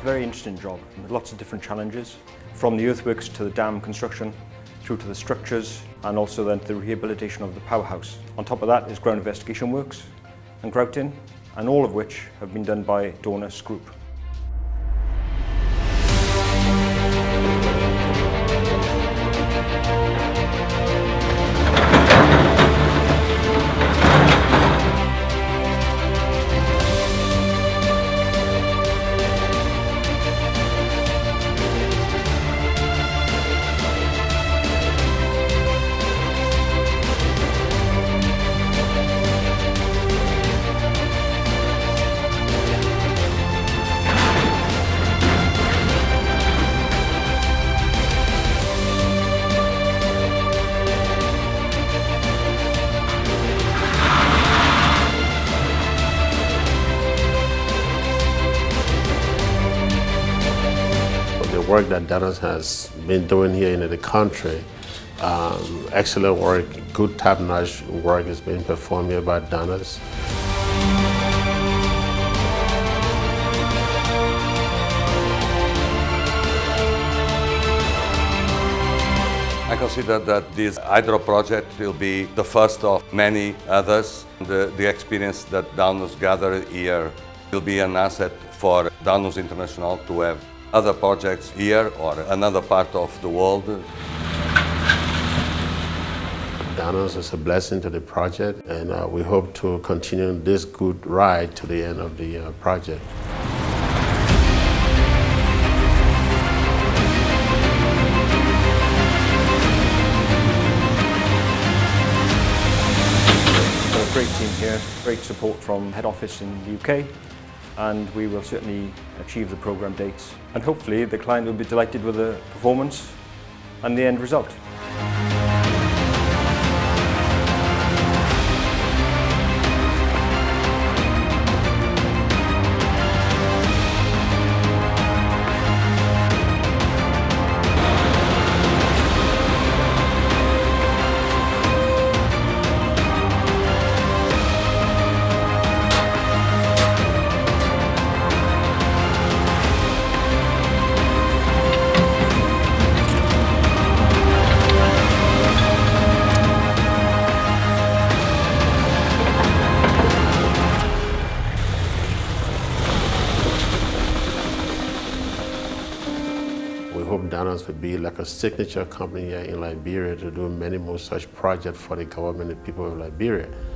very interesting job with lots of different challenges, from the earthworks to the dam construction, through to the structures, and also then to the rehabilitation of the powerhouse. On top of that is ground investigation works and grouting, and all of which have been done by Dornas Group. The work that Dornas has been doing here in the country, excellent work, good top-notch work is being performed here by Dornas. I consider that this hydro project will be the first of many others. The experience that Dornas gathered here will be an asset for Dornas International to have other projects here or another part of the world. Dornas is a blessing to the project, and we hope to continue this good ride to the end of the project. A great team here, great support from head office in the UK, and we will certainly achieve the programme dates. And hopefully the client will be delighted with the performance and the end result. We hope Dornas will be like a signature company here in Liberia to do many more such projects for the government and people of Liberia.